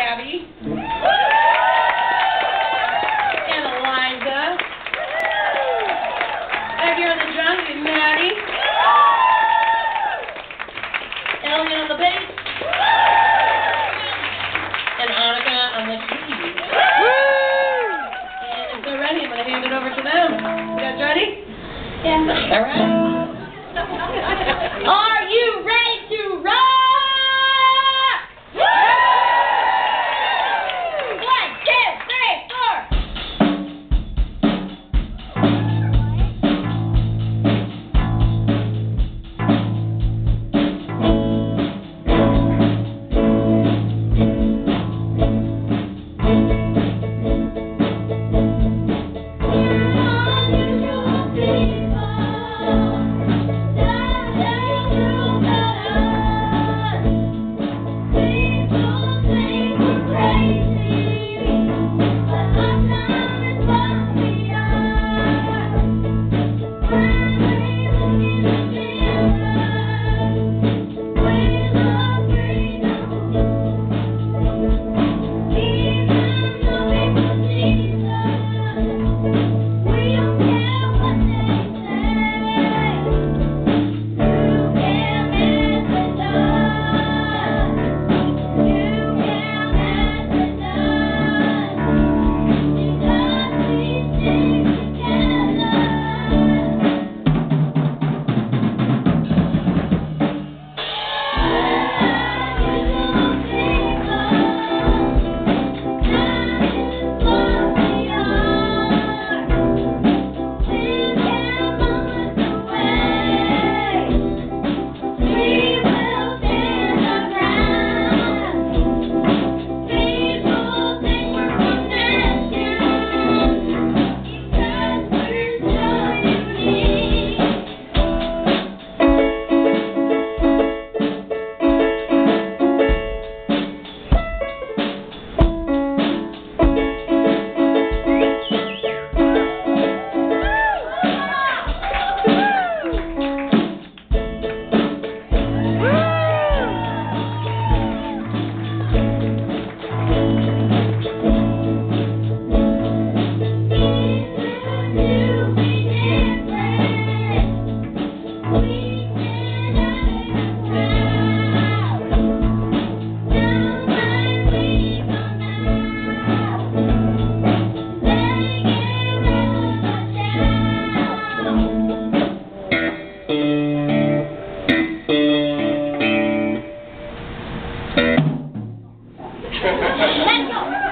Gabby. And Eliza. Back here on the drums is Maddie. Elliot on the bass. And Annika on the keys. And if they're ready, I'm going to hand it over to them. You guys ready? Yeah. All right. Are you ready to rock? Let's go.